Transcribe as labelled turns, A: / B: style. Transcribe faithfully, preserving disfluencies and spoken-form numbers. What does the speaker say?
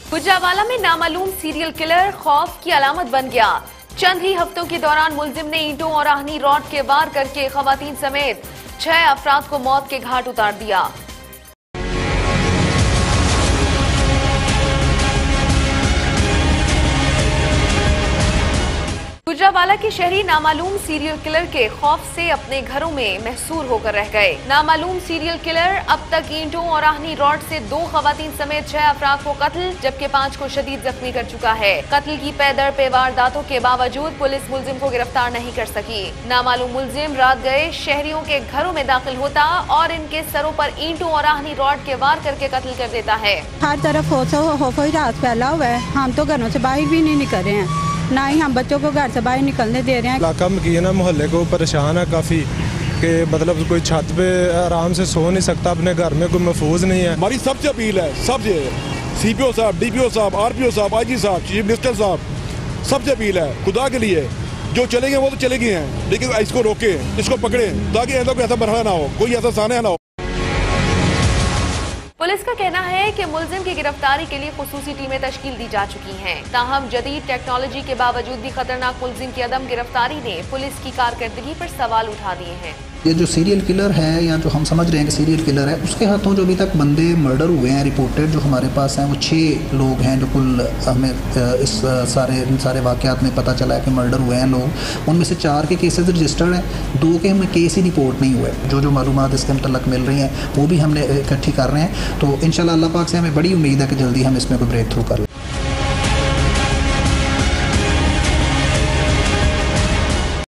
A: गुजरावाला में नामालूम serial killer खौफ की अलामत बन गया। चंद ही हफ्तों के दौरान मुलजिम ने ईंटों और आहनी रॉड के वार करके खवातीन समेत छह अफराद को मौत के घाट उतार दिया। गुजरावाला के शहरी नामालूम सीरियल किलर के खौफ से अपने घरों में महसूर होकर रह गए। नामालूम सीरियल किलर अब तक ईंटों और आहनी रॉड से दो खवातीन समेत छह अफराद को कत्ल जबकि पांच को शदीद जख्मी कर चुका है। कत्ल की पैदर पे वारदातों के बावजूद पुलिस मुलजिम को गिरफ्तार नहीं कर सकी। नामालूम मुलजिम रात गए शहरियों के घरों में दाखिल होता और इनके सरों पर ईंटों और आहनी रॉड के वार करके कत्ल कर देता है।
B: हर तरफ खौफ रात फैला हुआ है। हम तो घरों से बाहर भी नहीं निकल रहे हैं, ना ही हम बच्चों को घर से बाहर निकलने दे रहे हैं।
C: इलाका में की ना मोहल्ले को परेशान है काफ़ी कि मतलब कोई छत पे आराम से सो नहीं सकता, अपने घर में कोई महफूज नहीं है।
D: हमारी सबसे अपील है, सबसे सी पी ओ साहब, डी पी ओ साहब, आर पी ओ साहब, आई जी साहब, चीफ मिनिस्टर साहब, सबसे अपील है खुदा के लिए, जो चले गए वो तो चले गए हैं, लेकिन इसको रोके, इसको पकड़े ताकि ऐसा कोई ऐसा मरहला ना हो, कोई ऐसा सामना ना हो।
A: पुलिस का कहना है कि मुलजिम की गिरफ्तारी के लिए खुसूसी टीमें तश्कील दी जा चुकी हैं। ताहम जदीद टेक्नोलॉजी के बावजूद भी खतरनाक मुलजिम की अदम गिरफ्तारी ने पुलिस की कारकर्दगी पर सवाल उठा दिए हैं।
E: ये जो सीरियल किलर है या जो हम समझ रहे हैं कि सीरियल किलर है, उसके हाथों जो अभी तक बंदे मर्डर हुए हैं रिपोर्टेड जो हमारे पास हैं वो छः लोग हैं जो कुल हमें इस सारे इन सारे वाक़यात में पता चला है कि मर्डर हुए हैं लोग। उनमें से चार के केसेस रजिस्टर्ड हैं, दो के हमें केस ही रिपोर्ट नहीं हुए। जो जो मालूमात इसके मतलब मिल रही हैं वो भी हमने इकट्ठी कर रहे हैं। तो इंशाल्लाह अल्लाह पाक से हमें बड़ी उम्मीद है कि जल्दी हम इसमें कोई ब्रेक थ्रू कर लें।